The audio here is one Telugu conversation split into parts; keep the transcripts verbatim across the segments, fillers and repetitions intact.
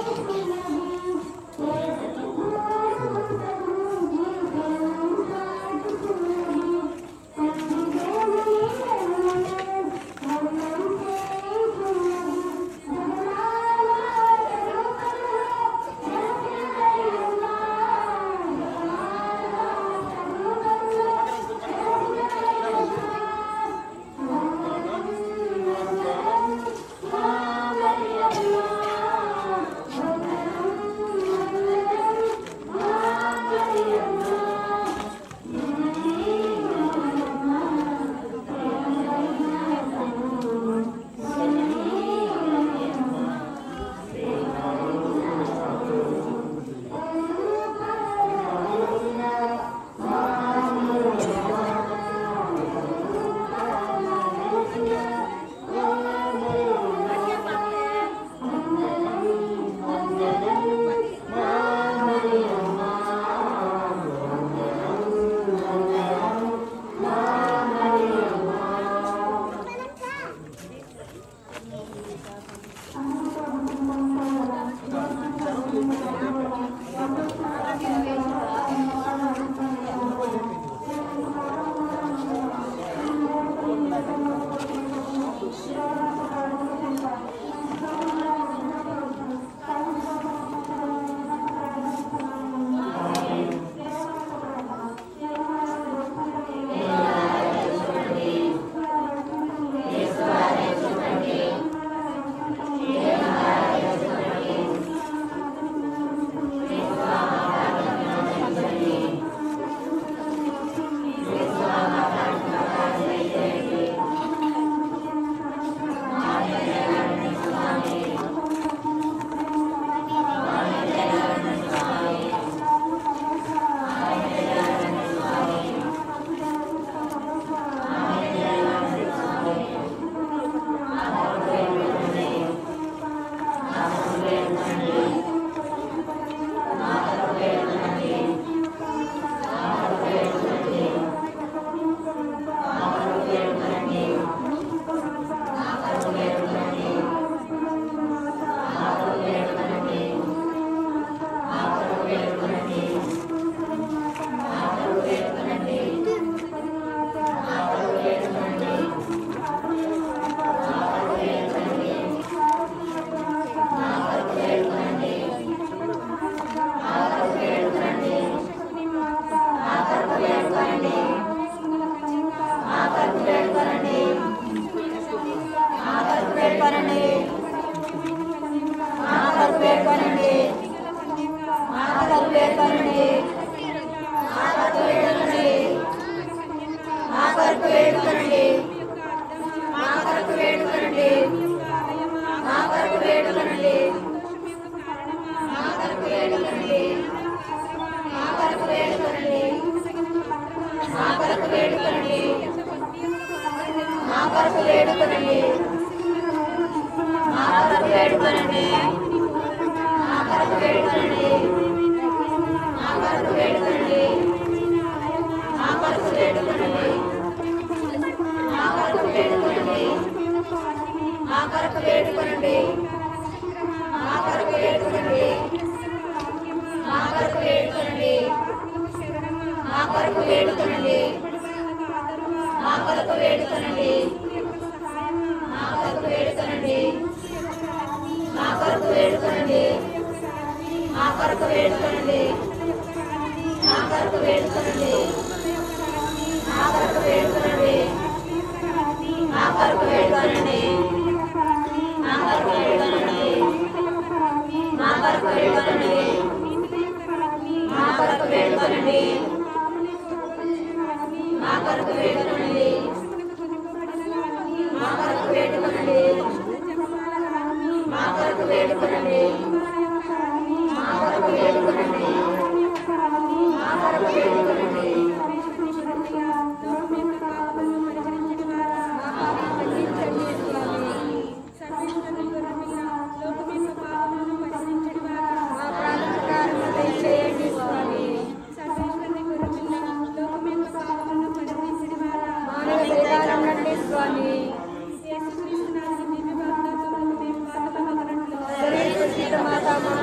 Maria,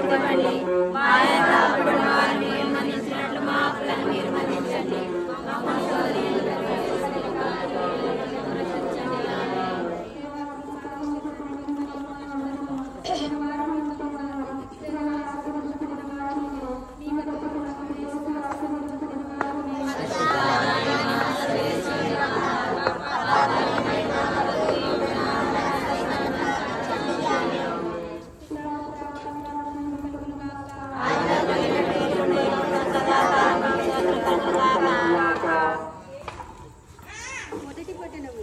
ఇవ్వండి. మా యందు అప్పుడున్న వారిని మేము మన్నించినట్లు మా అప్పులను మీరు మన్నించండి. మా శోధనలో ప్రవేశించని కాదు, రక్షించండి. మొదటి పట్టణము.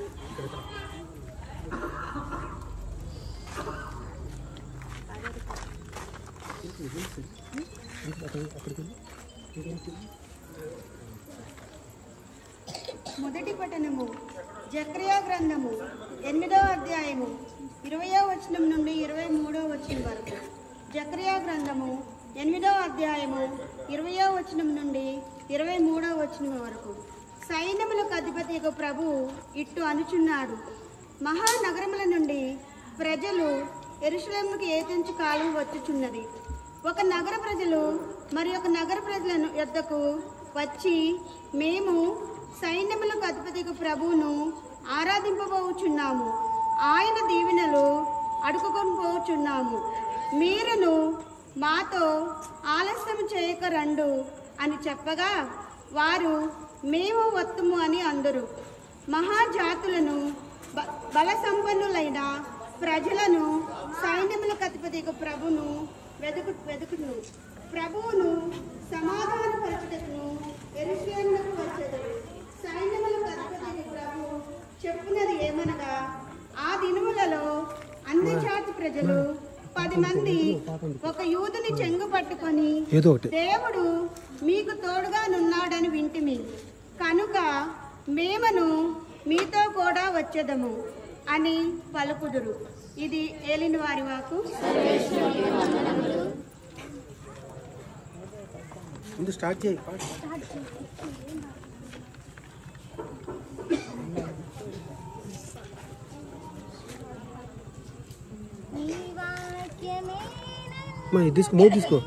మొదటి పట్టణము జకర్యా గ్రంథము ఎనిమిదవ అధ్యాయము ఇరవయో వచనం నుండి ఇరవై మూడవ వచనం వరకు. జకర్యా గ్రంథము ఎనిమిదవ అధ్యాయము ఇరవయో వచనం నుండి ఇరవై మూడవ వచనం వరకు. సైన్యములకు అధిపతి ప్రభు ఇట్టు అనుచున్నాడు, మహానగరముల నుండి ప్రజలు యెరూషలేముకు ఏతించు కాలం వచ్చుచున్నది. ఒక నగర ప్రజలు మరి ఒక నగర ప్రజల యొద్దకు వచ్చి, మేము సైన్యములకు అధిపతి ప్రభువును ఆరాధింపబోచున్నాము, ఆయన దీవెనలు అడుగుకొని పోచున్నాము, మీరును మాతో ఆలస్యం చేయక రండు అని చెప్పగా వారు మేము వత్తుము అని అందరు. మహాజాతులను బల సంపన్నులైన ప్రజలను సైన్యములకు అధిపతి ప్రభును వెదుకు వెదుకును ప్రభువును సమాధానపరచుటకును యెరూషలేమునకు వచ్చెదరు. సైన్యములకు అధిపతి ప్రభు చెప్పున్నది ఏమనగా, ఆ దినములలో అందజాతి ప్రజలు పది మంది ఒక యూదుని చెంగు పట్టుకొని, దేవుడు మీకు తోడుగా నున్నాడని వింటిమి కనుక మేమను మీతో కూడా వచ్చేదము అని పలుకుదురు. ఇది ఏలిన వారి వాకు. స్టార్ట్ చేయి. తీసుకో మో తీసుకో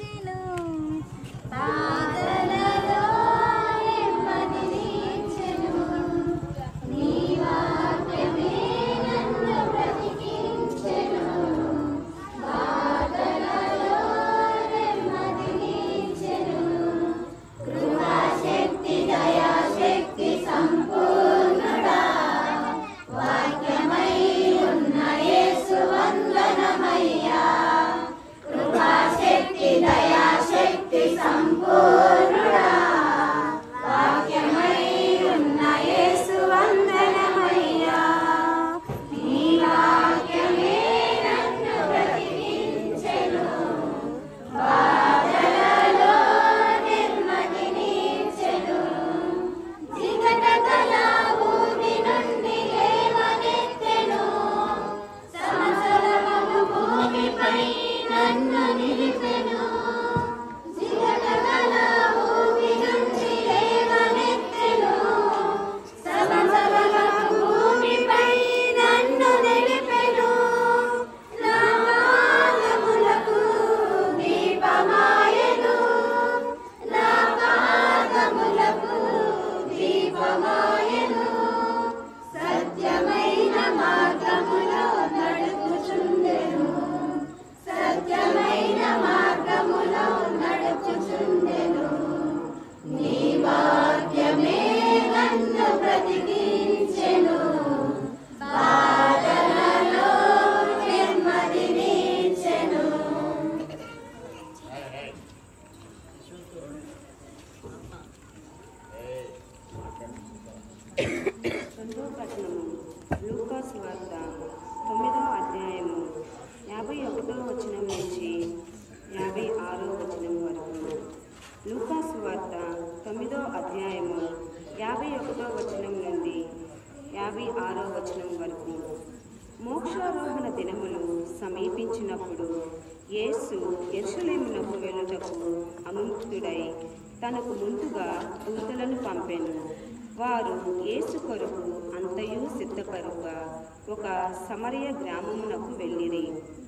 మోక్షారోహణ దినములు సమీపించినప్పుడు యేసు యెరూషలేమునకు వెళ్ళుటకు అముక్తుడై తనకు ముందుగా దూతలను పంపెను. వారు యేసు కొరకు అంతయు సిద్ధపరుగా ఒక సమరయ గ్రామమునకు వెళ్ళిరి.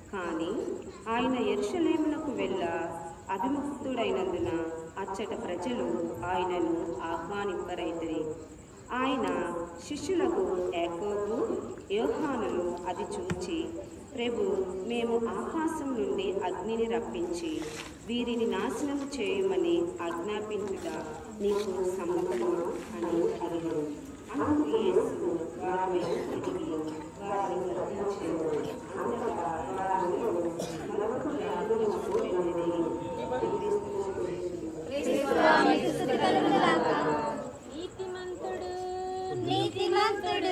కానీ ఆయన యెరూషలేమునకు వెళ్ళ అభిముక్తుడైనందున అచ్చట ప్రజలు ఆయనను ఆహ్వానింపరైతిరి. ఆయన శిష్యులకు యాకోబు యోహానులు అది చూచి, ప్రభు, మేము ఆకాశం నుండి అగ్నిని రప్పించి వీరిని నాశనం చేయమని ఆజ్ఞాపించుట నీకు సమ్మతమా అని అడిగారు. అందుకు యేసు వారి వైపు తిరిగి వారిని గద్దించెను. అంతటా వారు మరొక ప్రాంతమునకు వెళ్ళిరి. నీతిమంతుడు నీతిమంతుడు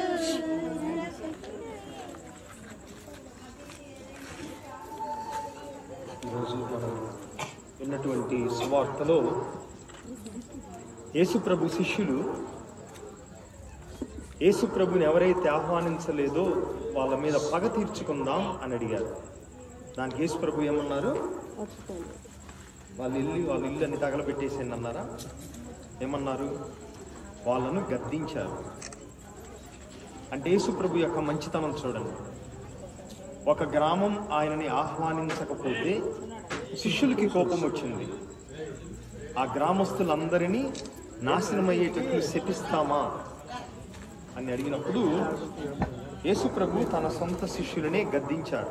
ఈరోజు మనం విన్నటువంటి సువార్తలో యేసుప్రభు శిష్యులు యేసుప్రభుని ఎవరైతే ఆహ్వానించలేదో వాళ్ళ మీద పగ తీర్చుకుందాం అని అడిగారు. దానికి యేసుప్రభు ఏమన్నారు? వాళ్ళ ఇల్లు వాళ్ళ ఇల్లు అని తగలబెట్టేసింది అన్నారా? ఏమన్నారు? వాళ్ళను గద్దించారు. అంటే యేసుప్రభు యొక్క మంచితనం చూడండి. ఒక గ్రామం ఆయనని ఆహ్వానించకపోతే శిష్యులకి కోపం వచ్చింది. ఆ గ్రామస్తులందరినీ నాశనమయ్యేటట్లు శపిస్తామా అని అడిగినప్పుడు యేసుప్రభు తన సొంత శిష్యులనే గద్దించాడు.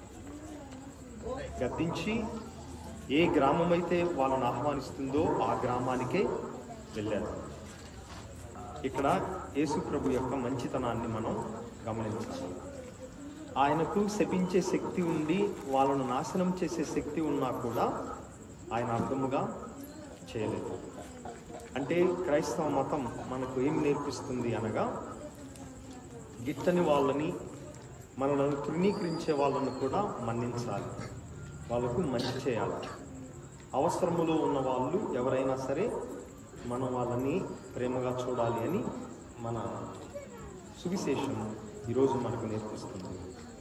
గద్దించి ఏ గ్రామం అయితే వాళ్ళని ఆహ్వానిస్తుందో ఆ గ్రామానికే వెళ్ళారు. ఇక్కడ యేసుప్రభు యొక్క మంచితనాన్ని మనం గమనించాలి. ఆయనకు శపించే శక్తి ఉండి వాళ్ళను నాశనం చేసే శక్తి ఉన్నా కూడా ఆయన అర్థముగా చేయలేదు. అంటే క్రైస్తవ మతం మనకు ఏం నేర్పిస్తుంది అనగా, గిట్టని వాళ్ళని, మనలను తృణీకరించే వాళ్ళను కూడా మన్నించాలి, వాళ్ళకు మంచి చేయాలి. అవసరములో ఉన్న వాళ్ళు ఎవరైనా సరే మనం వాళ్ళని ప్రేమగా చూడాలి అని మన సువిశేషం ఈరోజు మనకు నేర్పిస్తుంది.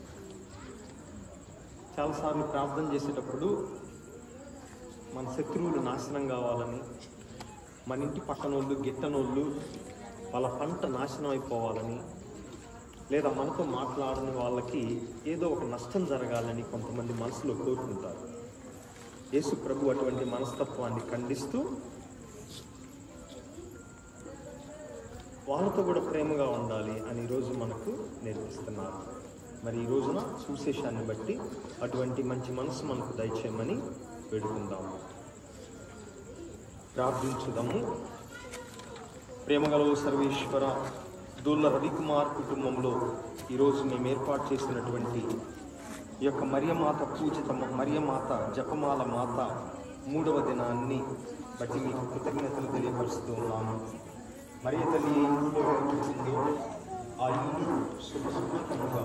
చాలాసార్లు ప్రార్థన చేసేటప్పుడు మన శత్రువులు నాశనం కావాలని, మన ఇంటి పక్కనోళ్ళు గిట్టనోళ్ళు వాళ్ళ పంట నాశనం అయిపోవాలని, లేదా మనతో మాట్లాడని వాళ్ళకి ఏదో ఒక నష్టం జరగాలని కొంతమంది మనసులో కోరుకుంటారు. యేసు ప్రభు అటువంటి మనస్తత్వాన్ని ఖండిస్తూ వాళ్ళతో కూడా ప్రేమగా ఉండాలి అని ఈరోజు మనకు నేర్పిస్తున్నారు. మరి ఈ రోజున సువిశేషాన్ని బట్టి అటువంటి మంచి మనసు మనకు దయచేయమని వేడుకుందాము, ప్రార్థించుదాము. ప్రేమగల సర్వేశ్వర, దూళ్ళ రవికుమార్ కుటుంబంలో ఈరోజు మేము ఏర్పాటు చేసినటువంటి ఈ యొక్క మరియమాత పూజిత మరియమాత జపమాల మాత మూడవ దినాన్ని బట్టి మీకు కృతజ్ఞతలు తెలియపరుస్తూ ఉన్నాము. మరియ తల్లి ఏ ఇంట్లో కూర్చుందో ఆ ఇల్లు శుభ శుభ్రంగా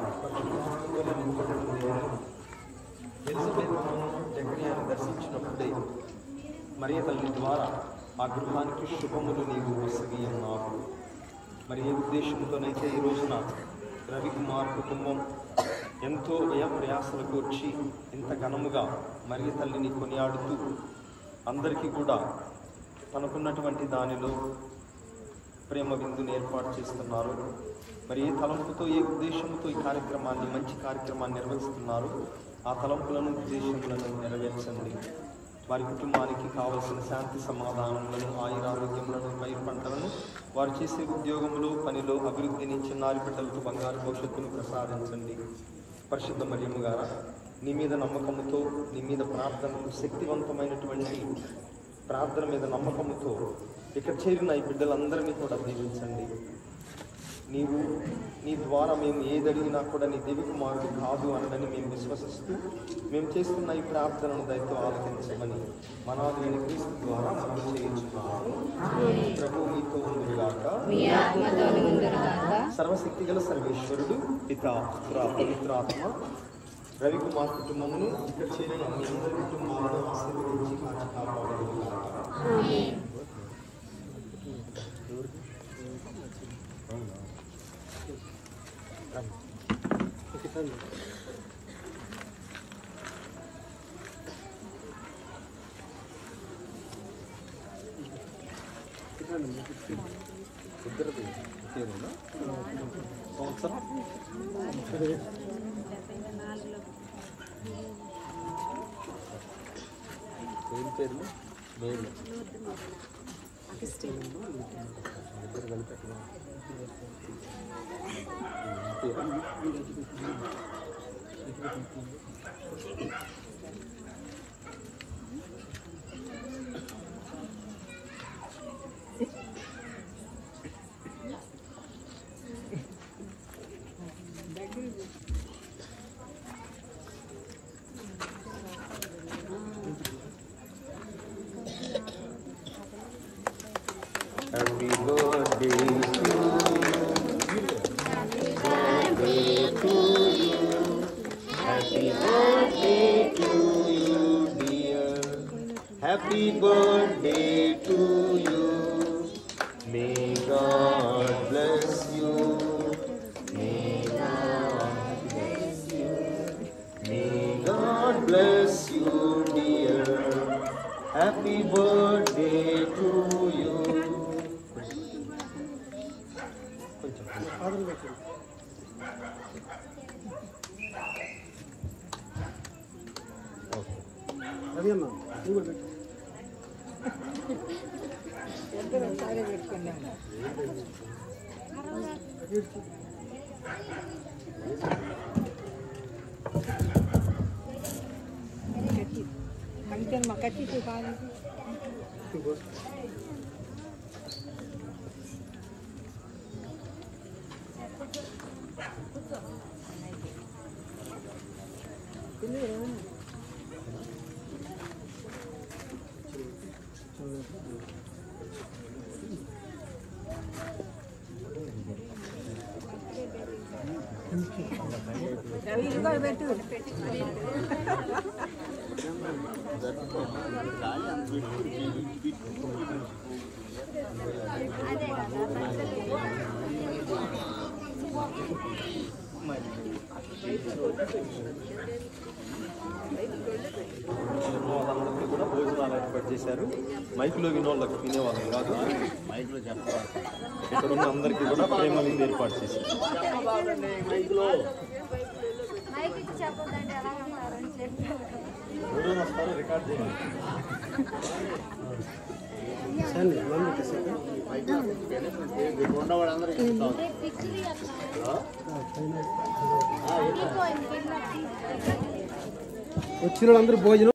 జకర్యాను దర్శించినప్పుడే మరియ తల్లి ద్వారా ఆ గృహానికి శుభములు నీవు వసగి ఉన్నావు. మరి ఏ ఉద్దేశంతోనైతే ఈ రోజున రవికుమార్ కుటుంబం ఎంతో వ్యయ ప్రయాసలకు వచ్చి ఇంత ఘనముగా మరియ తల్లిని కొనియాడుతూ అందరికీ కూడా తనకున్నటువంటి దానిలో ప్రేమ విందుని ఏర్పాటు చేస్తున్నారు. మరి ఏ తలంపుతో ఏ ఉద్దేశంతో ఈ కార్యక్రమాన్ని మంచి కార్యక్రమాన్ని నిర్వహిస్తున్నారు, ఆ తలంపులను ఉద్దేశములను నెరవేర్చండి. వారి కుటుంబానికి కావలసిన శాంతి సమాధానములను, ఆయురారోగ్యములను, పైరు పంటలను, వారు చేసే ఉద్యోగములు పనిలో అభివృద్ధిని, చిన్నారి బిడ్డలకు బంగారు భవిష్యత్తును ప్రసాదించండి. పరిశుద్ధ మరియమ్మ గారు, నీ మీద నమ్మకముతో, నీ మీద ప్రార్థనకు శక్తివంతమైనటువంటి ప్రార్థన మీద నమ్మకముతో ఇక్కడ చేరిన ఈ బిడ్డలందరినీ కూడా దీవించండి. నీవు నీ ద్వారా మేము ఏది అడిగినా కూడా నీ దేవి కుమారుడు కాదు అనని మేము విశ్వసిస్తూ మేము చేస్తున్న ఈ ప్రార్థనను దయతో ఆలకించమని మనాదుని క్రీస్తు ద్వారా మనం చేయించున్నాము. ప్రభు మీతో ఉండుగాక. సర్వశక్తి గల సర్వేశ్వరుడు పితా పుత్ర పవిత్రాత్మ రవికుమార్ కుటుంబమును ఇక్కడ చేరిన మీ అందరి కుటుంబాలను ఆశీర్వదించి కాచి కాపాడుగాక. ఇద్దరిది ఒకేనా సంవత్సరం? పేర్లు మేలు Happy birthday to you. Happy birthday to you. Happy birthday to you, dear. Happy birthday to you. May God bless you. May God bless you. May God bless you, dear. Happy birthday to you. ఆదరణ పెట్టండి. రవి అన్న నువ్వు కూడా పెట్టు. వాళ్ళందరికీ కూడా భోజనాలు ఏర్పాటు చేశారు. మైకులో వినోళ్ళకి వినేవాళ్ళం కాదు, మైకులో చెప్పాలి. ఇక్కడ ఉన్న అందరికీ కూడా ప్రేమలింది ఏర్పాటు చేశారు. ఎవరైనా వస్తారు రికార్డ్ చేయండి. సరే వన్ పెట్టేసాక వచ్చిన వాళ్ళందరూ భోజనం